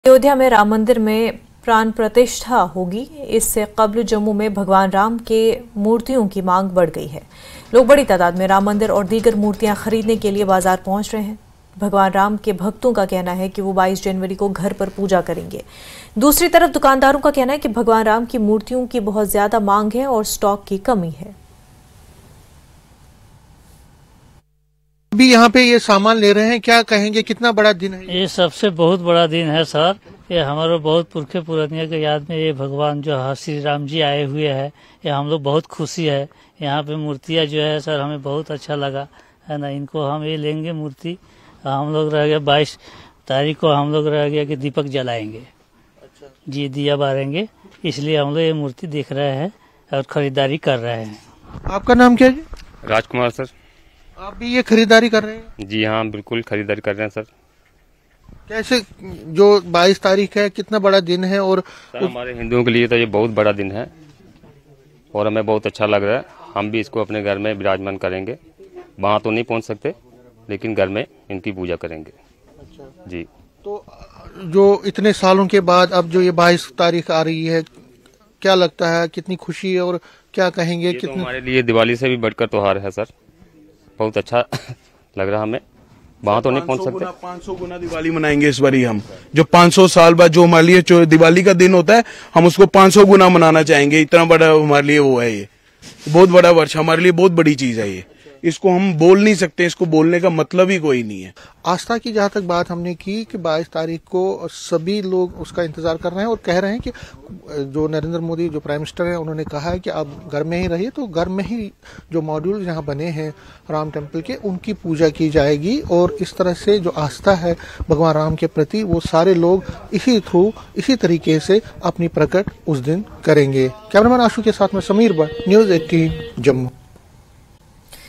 अयोध्या में राम मंदिर में प्राण प्रतिष्ठा होगी। इससे कबल जम्मू में भगवान राम के मूर्तियों की मांग बढ़ गई है। लोग बड़ी तादाद में राम मंदिर और दीगर मूर्तियां खरीदने के लिए बाजार पहुंच रहे हैं। भगवान राम के भक्तों का कहना है कि वो 22 जनवरी को घर पर पूजा करेंगे। दूसरी तरफ दुकानदारों का कहना है कि भगवान राम की मूर्तियों की बहुत ज्यादा मांग है और स्टॉक की कमी है। अभी यहाँ पे ये सामान ले रहे हैं, क्या कहेंगे, कितना बड़ा दिन है ये? सबसे बहुत बड़ा दिन है सर। ये हमारे बहुत पुरखे पुरानियों के याद में ये भगवान जो श्री राम जी आए हुए हैं, ये हम लोग बहुत खुशी है। यहाँ पे मूर्तियाँ जो है सर हमें बहुत अच्छा लगा है ना। इनको हम ये लेंगे मूर्ति। हम लोग रह गए 22 तारीख को हम लोग रह गया कि दीपक जलाएंगे। अच्छा जी, दिया बारेंगे, इसलिए हम लोग ये मूर्ति देख रहे हैं और खरीदारी कर रहे हैं। आपका नाम क्या है? राजकुमार सर। आप भी ये खरीदारी कर रहे हैं? जी हाँ, बिल्कुल खरीदारी कर रहे हैं सर। कैसे, जो 22 तारीख है, कितना बड़ा दिन है? और सर हमारे हिंदुओं के लिए तो ये बहुत बड़ा दिन है और हमें बहुत अच्छा लग रहा है। हम भी इसको अपने घर में विराजमान करेंगे। वहाँ तो नहीं पहुँच सकते, लेकिन घर में इनकी पूजा करेंगे। अच्छा जी। तो जो इतने सालों के बाद अब जो ये 22 तारीख आ रही है, क्या लगता है, कितनी खुशी है और क्या कहेंगे? तो हमारे लिए दिवाली से भी बढ़कर त्योहार है सर। बहुत अच्छा लग रहा हमें। वहाँ तो नहीं पहुँच सकते। 500 गुना दिवाली मनाएंगे इस बारी हम। जो 500 साल बाद जो हमारे लिए दिवाली का दिन होता है, हम उसको 500 गुना मनाना चाहेंगे। इतना बड़ा हमारे लिए वो है। ये बहुत बड़ा वर्ष हमारे लिए, बहुत बड़ी चीज है ये। इसको हम बोल नहीं सकते, इसको बोलने का मतलब ही कोई नहीं है। आस्था की जहाँ तक बात हमने की कि 22 तारीख को सभी लोग उसका इंतजार कर रहे हैं और कह रहे हैं कि जो नरेंद्र मोदी जो प्राइम मिनिस्टर हैं, उन्होंने कहा है कि आप घर में ही रहिए, तो घर में ही जो मॉड्यूल यहाँ बने हैं राम टेम्पल के, उनकी पूजा की जाएगी। और इस तरह से जो आस्था है भगवान राम के प्रति, वो सारे लोग इसी तरीके से अपनी प्रकट उस दिन करेंगे। कैमरामैन आशु के साथ में समीर भट्ट, न्यूज़ 18 जम्मू।